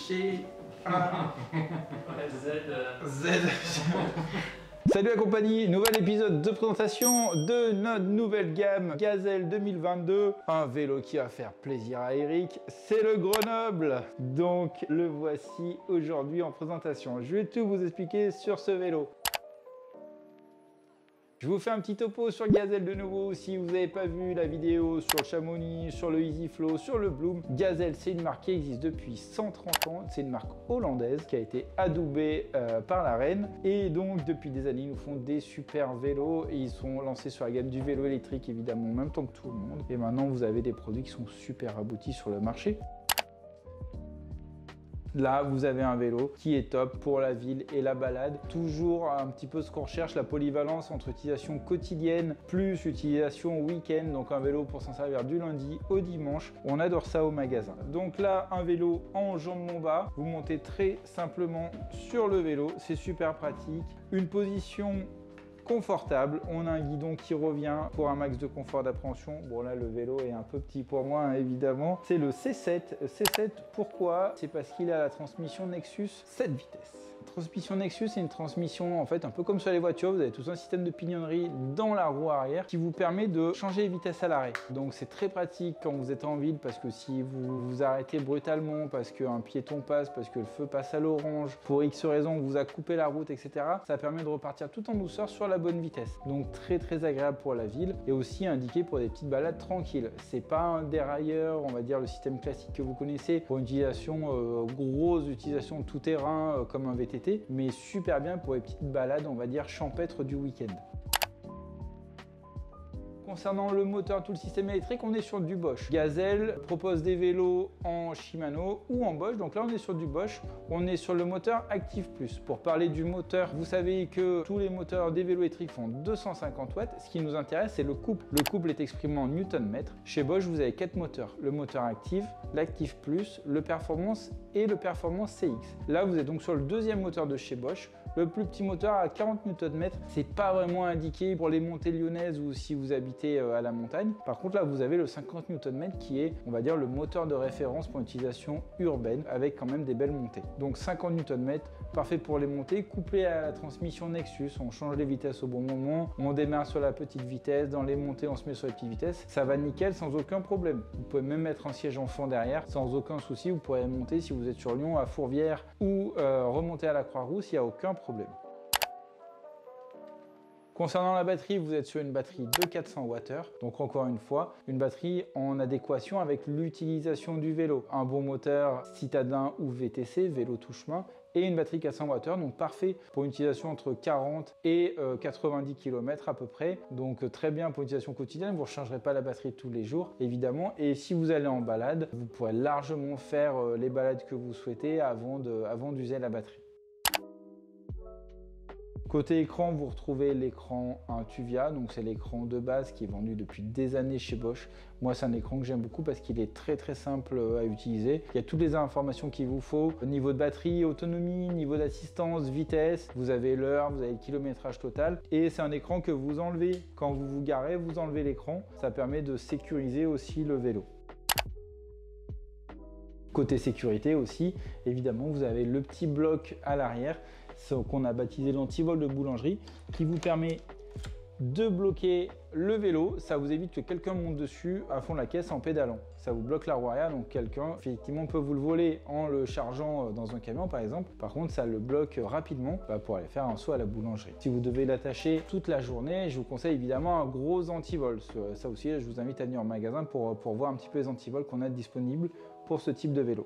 chez Z. Salut la compagnie, nouvel épisode de présentation de notre nouvelle gamme Gazelle 2022. Un vélo qui va faire plaisir à Eric, c'est le Grenoble. Donc le voici aujourd'hui en présentation. Je vais tout vous expliquer sur ce vélo. Je vous fais un petit topo sur Gazelle de nouveau, si vous n'avez pas vu la vidéo sur le Chamonix, sur le EasyFlow, sur le Bloom. Gazelle, c'est une marque qui existe depuis 130 ans, c'est une marque hollandaise qui a été adoubée par la reine. Et donc depuis des années, ils nous font des super vélos et ils sont lancés sur la gamme du vélo électrique évidemment en même temps que tout le monde. Et maintenant, vous avez des produits qui sont super aboutis sur le marché. Là, vous avez un vélo qui est top pour la ville et la balade. Toujours un petit peu ce qu'on recherche, la polyvalence entre utilisation quotidienne plus utilisation week-end. Donc un vélo pour s'en servir du lundi au dimanche. On adore ça au magasin. Donc là, un vélo en jambon bas. Vous montez très simplement sur le vélo. C'est super pratique. Une position confortable, on a un guidon qui revient pour un max de confort d'appréhension. Bon là le vélo est un peu petit pour moi hein, évidemment. C'est le C7. C7 pourquoi? C'est parce qu'il a la transmission Nexus 7 vitesses. Transmission Nexus, c'est une transmission en fait un peu comme sur les voitures, vous avez tout un système de pignonnerie dans la roue arrière qui vous permet de changer les vitesses à l'arrêt. Donc c'est très pratique quand vous êtes en ville parce que si vous vous arrêtez brutalement, parce qu'un piéton passe, parce que le feu passe à l'orange, pour X raison, vous a coupé la route, etc. Ça permet de repartir tout en douceur sur la bonne vitesse. Donc très agréable pour la ville et aussi indiqué pour des petites balades tranquilles. C'est pas un dérailleur, on va dire le système classique que vous connaissez pour une utilisation, grosse utilisation tout terrain comme un VTT, mais super bien pour les petites balades, on va dire champêtres du week-end. Concernant le moteur, tout le système électrique, on est sur du Bosch. Gazelle propose des vélos en Shimano ou en Bosch. Donc là, on est sur du Bosch. On est sur le moteur Active Plus. Pour parler du moteur, vous savez que tous les moteurs des vélos électriques font 250 watts. Ce qui nous intéresse, c'est le couple. Le couple est exprimé en Newton-mètre. Chez Bosch, vous avez 4 moteurs. Le moteur Active, l'Active Plus, le Performance et le Performance CX. Là, vous êtes donc sur le deuxième moteur de chez Bosch. Le plus petit moteur à 40 Nm, c'est pas vraiment indiqué pour les montées lyonnaises ou si vous habitez à la montagne. Par contre là vous avez le 50 Nm qui est, on va dire, le moteur de référence pour utilisation urbaine avec quand même des belles montées. Donc 50 Nm, parfait pour les montées, couplé à la transmission Nexus, on change les vitesses au bon moment, on démarre sur la petite vitesse, dans les montées on se met sur les petites vitesses, ça va nickel sans aucun problème. Vous pouvez même mettre un siège enfant derrière sans aucun souci, vous pourrez monter si vous êtes sur Lyon à Fourvière ou remonter à la Croix-Rousse, il n'y a aucun problème. Concernant la batterie, vous êtes sur une batterie de 400 Wh, donc encore une fois, une batterie en adéquation avec l'utilisation du vélo. Un bon moteur citadin ou VTC, vélo touche-main, et une batterie 400 Wh, donc parfait pour une utilisation entre 40 et 90 km à peu près. Donc très bien pour une utilisation quotidienne, vous ne rechargerez pas la batterie tous les jours, évidemment. Et si vous allez en balade, vous pourrez largement faire les balades que vous souhaitez avant d'user la batterie. Côté écran, vous retrouvez l'écran Tuvia, donc c'est l'écran de base qui est vendu depuis des années chez Bosch. Moi, c'est un écran que j'aime beaucoup parce qu'il est très simple à utiliser. Il y a toutes les informations qu'il vous faut, niveau de batterie, autonomie, niveau d'assistance, vitesse. Vous avez l'heure, vous avez le kilométrage total. Et c'est un écran que vous enlevez quand vous vous garez, vous enlevez l'écran. Ça permet de sécuriser aussi le vélo. Côté sécurité aussi, évidemment, vous avez le petit bloc à l'arrière, ce qu'on a baptisé l'antivol de boulangerie, qui vous permet de bloquer le vélo. Ça vous évite que quelqu'un monte dessus à fond de la caisse en pédalant. Ça vous bloque la roue arrière, donc quelqu'un effectivement peut vous le voler en le chargeant dans un camion par exemple. Par contre, ça le bloque rapidement pour aller faire un saut à la boulangerie. Si vous devez l'attacher toute la journée, je vous conseille évidemment un gros antivol. Ça aussi, je vous invite à venir en magasin pour voir un petit peu les antivols qu'on a disponibles pour ce type de vélo.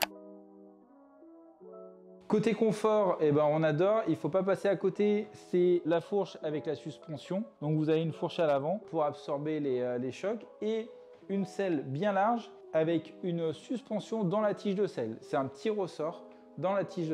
Côté confort, on adore, il ne faut pas passer à côté, c'est la fourche avec la suspension. Donc vous avez une fourche à l'avant pour absorber les chocs et une selle bien large avec une suspension dans la tige de selle. C'est un petit ressort dans la tige de selle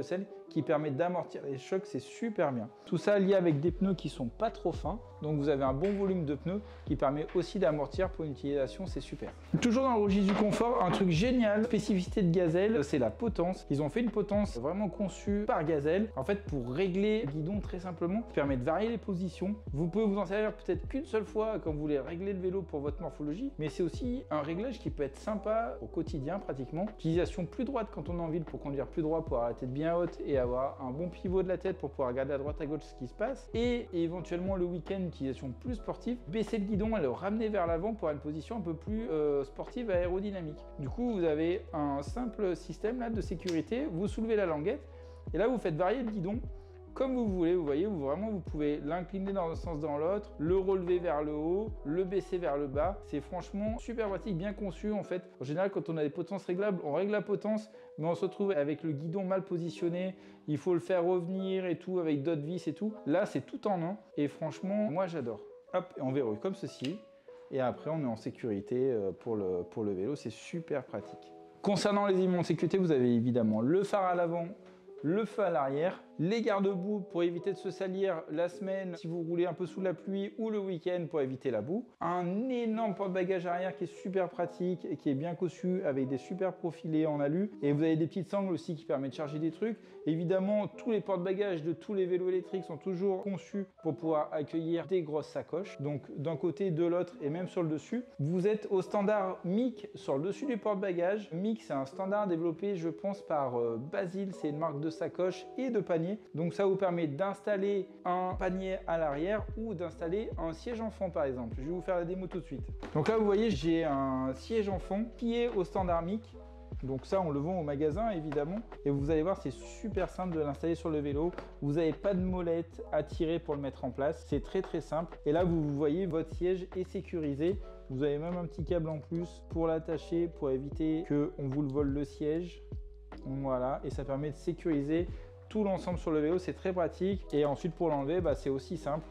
qui permet d'amortir les chocs, c'est super bien. Tout ça lié avec des pneus qui sont pas trop fins, donc vous avez un bon volume de pneus qui permet aussi d'amortir pour une utilisation, c'est super. Toujours dans le registre du confort, un truc génial, spécificité de Gazelle, c'est la potence. Ils ont fait une potence vraiment conçue par Gazelle, en fait pour régler le guidon très simplement, qui permet de varier les positions. Vous pouvez vous en servir peut-être qu'une seule fois quand vous voulez régler le vélo pour votre morphologie, mais c'est aussi un réglage qui peut être sympa au quotidien pratiquement. Utilisation plus droite quand on est en ville pour conduire plus droit, pour avoir la tête bien haute et avoir un bon pivot de la tête pour pouvoir regarder à droite à gauche ce qui se passe. Et éventuellement le week-end, utilisation plus sportive, baisser le guidon et le ramener vers l'avant pour avoir une position un peu plus sportive et aérodynamique. Du coup, vous avez un simple système là de sécurité, vous soulevez la languette et là vous faites varier le guidon comme vous voulez. Vous voyez, vous pouvez l'incliner dans un sens dans l'autre, le relever vers le haut, le baisser vers le bas. C'est franchement super pratique, bien conçu en fait. En général, quand on a des potences réglables, on règle la potence, mais on se retrouve avec le guidon mal positionné. Il faut le faire revenir et tout, avec d'autres vis et tout. Là, c'est tout en un et franchement, moi j'adore. Hop, et on verrouille comme ceci. Et après, on est en sécurité pour le vélo. C'est super pratique. Concernant les éléments de sécurité, vous avez évidemment le phare à l'avant, le feu à l'arrière, les garde-boue pour éviter de se salir la semaine si vous roulez un peu sous la pluie ou le week-end pour éviter la boue. Un énorme porte-bagages arrière qui est super pratique et qui est bien conçu avec des super profilés en alu. Et vous avez des petites sangles aussi qui permettent de charger des trucs. Évidemment, tous les porte-bagages de tous les vélos électriques sont toujours conçus pour pouvoir accueillir des grosses sacoches. Donc d'un côté, de l'autre et même sur le dessus. Vous êtes au standard MIC sur le dessus du porte-bagages. MIC, c'est un standard développé, je pense, par Basile. C'est une marque de sacoche et de panier. Donc ça vous permet d'installer un panier à l'arrière ou d'installer un siège enfant par exemple. Je vais vous faire la démo tout de suite. Donc là vous voyez, j'ai un siège enfant qui est au standard MIC. Donc ça on le vend au magasin évidemment. Et vous allez voir, c'est super simple de l'installer sur le vélo. Vous n'avez pas de molette à tirer pour le mettre en place. C'est très simple. Et là vous voyez, votre siège est sécurisé. Vous avez même un petit câble en plus pour l'attacher, pour éviter qu'on vous le vole le siège. Voilà, et ça permet de sécuriser tout l'ensemble sur le vélo, c'est très pratique. Et ensuite pour l'enlever, c'est aussi simple.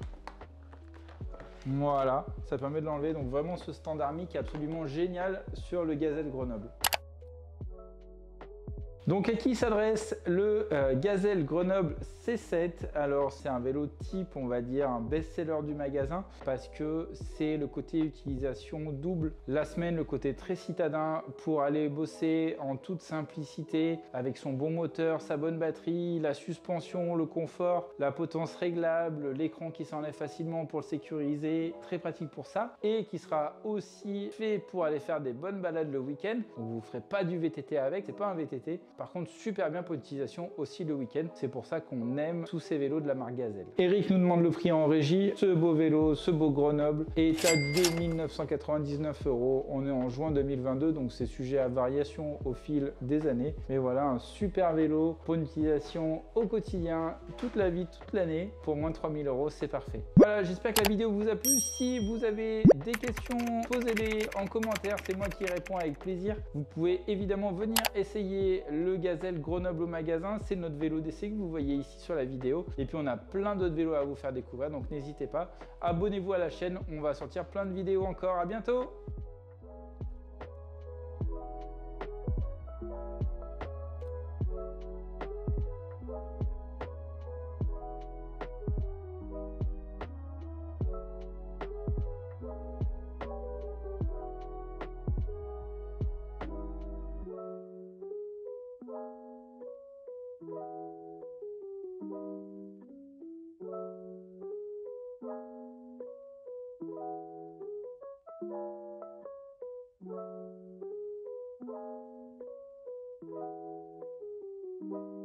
Voilà, ça permet de l'enlever. Donc vraiment ce standard MIC est absolument génial sur le Gazelle Grenoble. Donc à qui s'adresse le Gazelle Grenoble C7? Alors c'est un vélo type, on va dire, un best-seller du magasin parce que c'est le côté utilisation double la semaine, le côté très citadin pour aller bosser en toute simplicité avec son bon moteur, sa bonne batterie, la suspension, le confort, la potence réglable, l'écran qui s'enlève facilement pour le sécuriser, très pratique pour ça et qui sera aussi fait pour aller faire des bonnes balades le week-end. Donc vous ne ferez pas du VTT avec, c'est pas un VTT. Par contre, super bien pour l'utilisation aussi le week-end. C'est pour ça qu'on aime tous ces vélos de la marque Gazelle. Eric nous demande le prix en régie. Ce beau vélo, ce beau Grenoble est à 2 999 €. On est en juin 2022, donc c'est sujet à variation au fil des années. Mais voilà, un super vélo pour une utilisation au quotidien, toute la vie, toute l'année, pour moins de 3000 €, c'est parfait. Voilà, j'espère que la vidéo vous a plu. Si vous avez des questions, posez-les en commentaire. C'est moi qui réponds avec plaisir. Vous pouvez évidemment venir essayer le Gazelle Grenoble au magasin, c'est notre vélo d'essai que vous voyez ici sur la vidéo. Et puis on a plein d'autres vélos à vous faire découvrir, donc n'hésitez pas. Abonnez-vous à la chaîne, on va sortir plein de vidéos encore. À bientôt! Thank you.